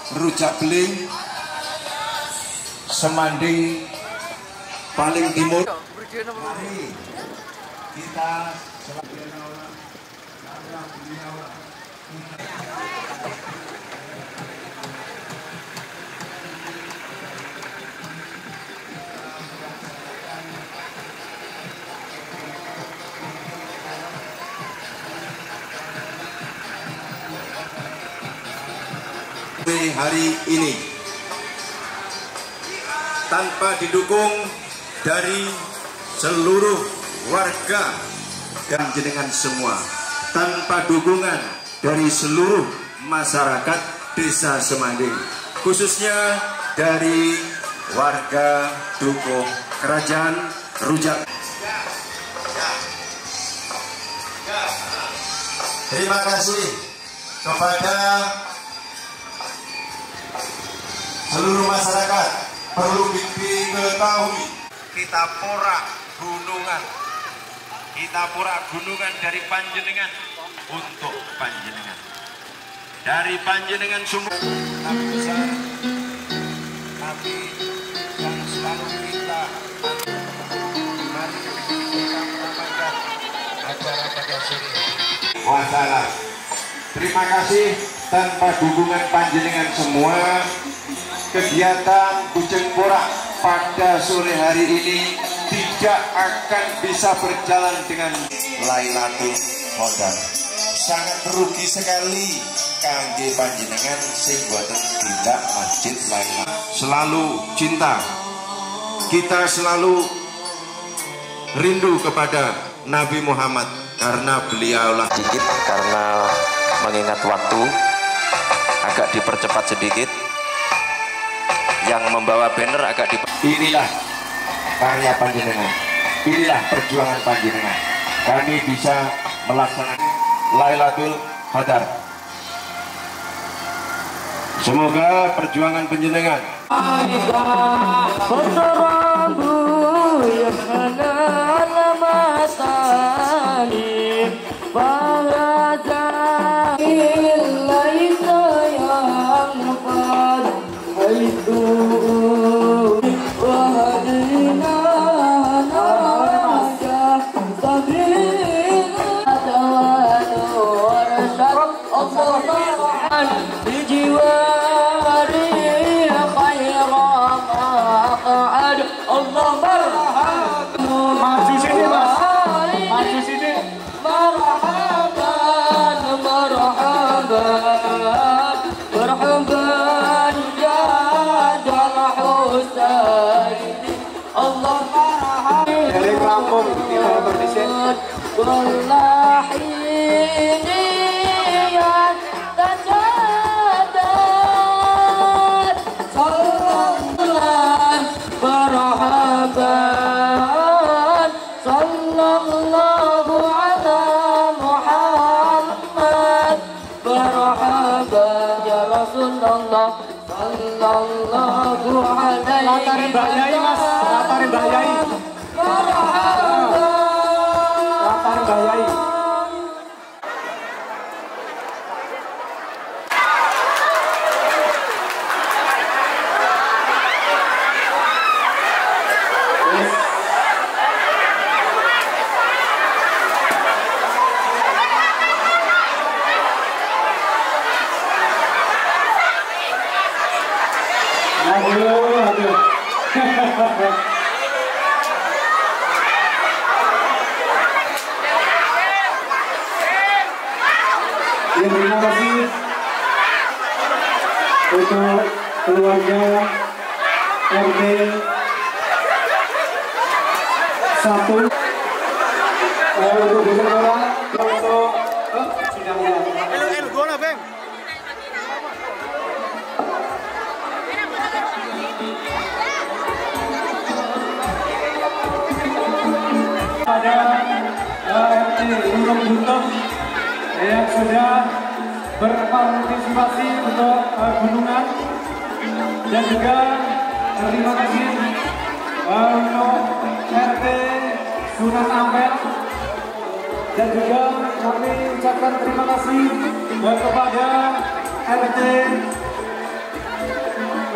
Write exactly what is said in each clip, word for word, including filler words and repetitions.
Rujak Beling, Semanding paling timur. Mari kita hari ini tanpa didukung dari seluruh warga dan jenengan semua, tanpa dukungan dari seluruh masyarakat Desa Semanding, khususnya dari warga Dukuh Kerajaan Rujak. Terima kasih kepada seluruh masyarakat. Perlu diketahui, kita porak gunungan, kita porak gunungan dari panjenengan untuk panjenengan, dari panjenengan sumber Nabi besar, Nabi yang selalu kita mari kita mengamalkan acara pada sore wassalam. Terima kasih, tanpa dukungan panjenengan semua, kegiatan Bujeng Porak pada sore hari ini tidak akan bisa berjalan dengan Lailatul Qadar. Sangat rugi sekali kangge panjenengan sing boten tindak masjid Lailatul. Selalu cinta, kita selalu rindu kepada Nabi Muhammad karena beliaulah. Sedikit karena mengingat waktu agak dipercepat sedikit. Yang membawa banner agak di... Inilah karya panjenengan, inilah perjuangan panjenengan. Kami bisa melaksanakan Lailatul Qadar. Semoga perjuangan panjenengan Latarin Mbak Yai, Mas. Latarin Mbak Yai. Latarin Mbak Yai. Aduh, aduh. Ya, terima kasih untuk keluarga R T satu untuk Bujeng Porak, untuk sidang Beng. Ada R T Burung Buntung yang sudah berpartisipasi untuk uh, gunungan, dan juga terima kasih uh, untuk R T Sunan Ampel, dan juga kami ucapkan terima kasih uh, kepada R T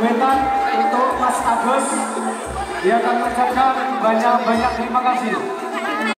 Wetan untuk Mas Agus. Dia akan mengucapkan banyak-banyak terima kasih.